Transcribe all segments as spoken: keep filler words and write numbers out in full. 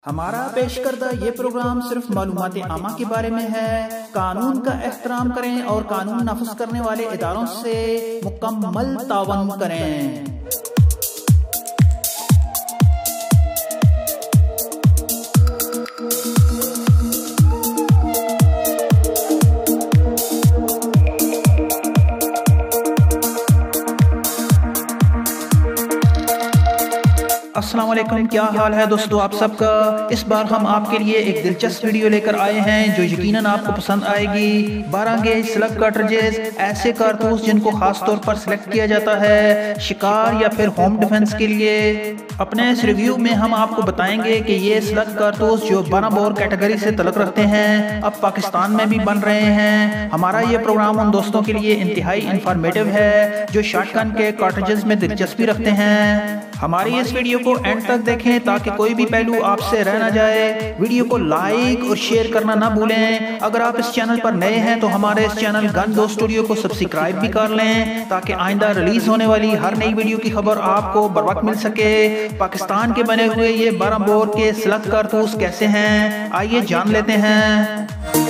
हमारा पेश करदा ये प्रोग्राम सिर्फ मालूमात आमा के बारे में है। कानून का एहतराम करें और कानून नाफिज करने वाले इदारों से मुकम्मल तावन करें। अस्सलाम वालेकुम, क्या हाल है दोस्तों आप सबका। इस बार हम आपके लिए एक दिलचस्प वीडियो लेकर आए हैं जो यकीनन आपको पसंद आएगी। बारह गेज स्लग कार्ट्रिजेस, ऐसे कारतूस जिनको खास तौर पर सिलेक्ट किया जाता है शिकार या फिर होम डिफेंस के लिए। अपने इस रिव्यू में हम आपको बताएंगे कि ये स्लग कारतूस जो बारह बोर कैटेगरी से तल्लुक रखते हैं अब पाकिस्तान में भी बन रहे हैं। हमारा ये प्रोग्राम उन दोस्तों के लिए इंतहाई इंफॉर्मेटिव है जो शॉटगन के कार्ट्रिजेस में दिलचस्पी रखते हैं। हमारी इस वीडियो को एंड तक देखें ताकि कोई भी पहलू आपसे रह ना जाए। वीडियो को लाइक और शेयर करना ना भूलें। अगर आप इस चैनल पर नए हैं तो हमारे इस चैनल गन दो स्टूडियो को सब्सक्राइब भी कर लें ताकि आइंदा रिलीज होने वाली हर नई वीडियो की खबर आपको बर वक्त मिल सके। पाकिस्तान के बने हुए ये बारह बोर के स्लग कारतूस कैसे हैं, आइए जान लेते हैं।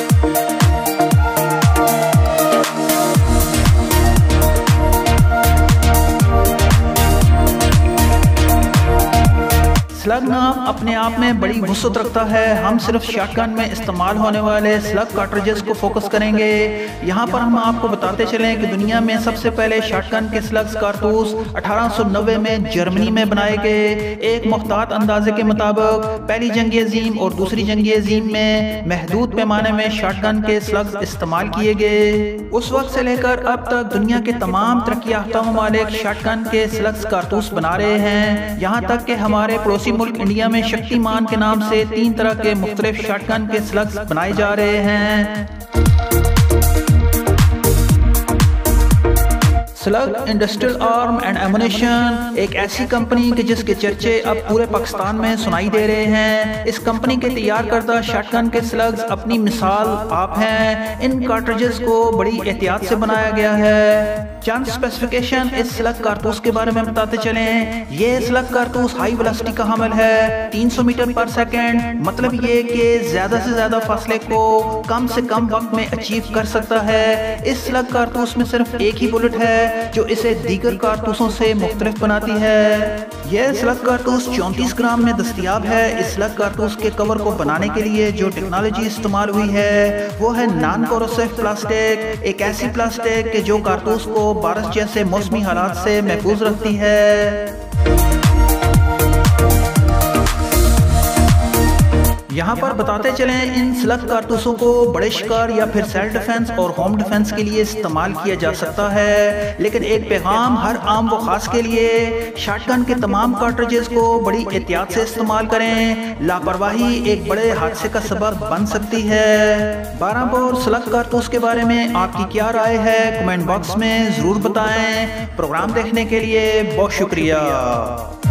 स्लग नाम अपने आप में बड़ी वुसअत रखता है। हम सिर्फ शॉटगन में इस्तेमाल होने वाले स्लग कार्ट्रिजेस को फोकस करेंगे। यहाँ पर हम आपको बताते चलें कि दुनिया में सबसे पहले शॉटगन के स्लग्स कारतूस अठारह सौ नब्बे में जर्मनी में बनाए गए। एक मुख्तात अंदाजे के मुताबिक पहली जंग अजीम और दूसरी जंग अजीम में महदूद पैमाने में शॉटगन के स्लग्स इस्तेमाल किए गए। उस वक्त से लेकर अब तक दुनिया के तमाम तरक्की याफ्ता ममालिक शॉटगन के स्लग्स कारतूस बना रहे हैं। यहाँ तक कि हमारे पड़ोसी मुल्क इंडिया में शक्तिमान के नाम से तीन तरह के मुख्तलिफ शॉटगन के स्लग्स बनाए जा रहे हैं। Slug industrial arm and ammunition एक ऐसी कंपनी के जिसके चर्चे अब पूरे पाकिस्तान में सुनाई दे रहे हैं। इस कंपनी के तैयार करदा शॉटगन के स्लग्स अपनी मिसाल आप हैं। इन कार्ट्रिजेस को बड़ी एहतियात से बनाया गया है। चंद स्पेसिफिकेशन इस स्लग कारतूस के बारे में बताते चलें। ये स्लग कारतूस हाई वेलोसिटी का हामिल है, तीन सौ मीटर पर सेकेंड, मतलब ये कि ज्यादा से ज्यादा फासले को कम से कम वक्त में अचीव कर सकता है। इस स्लग कारतूस में सिर्फ एक ही बुलेट है जो इसे दीगर कारतूसों से मुख्तलिफ बनाती है। यह स्लग कारतूस चौंतीस ग्राम में दस्तयाब है। इस स्लग कारतूस के कवर को बनाने के लिए जो टेक्नोलॉजी इस्तेमाल हुई है वो है नॉन कोरोसिव प्लास्टिक, एक ऐसी प्लास्टिक के जो कारतूस को बारिश जैसे मौसमी हालात से महफूज रखती है। यहाँ पर बताते चलें इन स्लग कारतूसों को बड़े शिकार या फिर सेल्फ डिफेंस और होम डिफेंस के लिए इस्तेमाल किया जा सकता है। लेकिन एक पैगाम हर आम व खास के लिए, शॉटगन के तमाम कार्ट्रिजेस को बड़ी एहतियात से इस्तेमाल करें। लापरवाही एक बड़े हादसे का सबब बन सकती है। बारह बोर स्लग कारतूस के बारे में आपकी क्या राय है कमेंट बॉक्स में जरूर बताएं। प्रोग्राम देखने के लिए बहुत शुक्रिया।